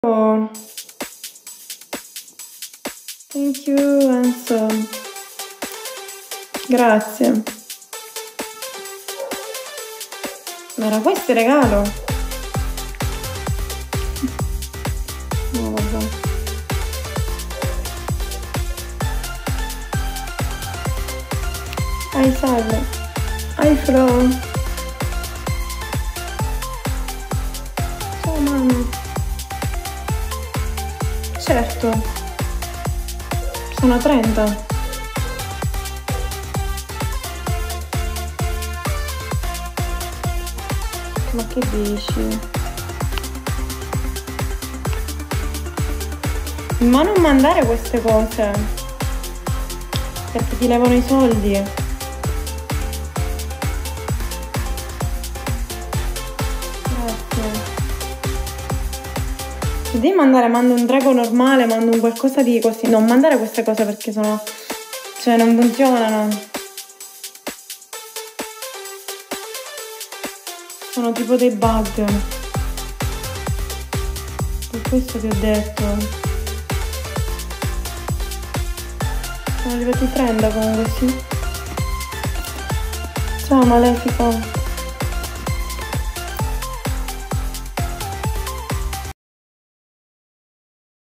Oh, thank you, Enzo. Grazie. Ma era questo il regalo? No, vabbè. Hai salve. Hai Flo. Ciao mamma. Certo. Sono 30. Ma che dici? Ma non mandare queste cose, perché ti levano i soldi. Grazie. Se devi mandare, mando un drago normale, mando un qualcosa di così. Non mandare queste cose perché sono... cioè non funzionano. Sono tipo dei bug. Per questo ti ho detto. Sono arrivati 30 comunque, sì. Ciao Malefico.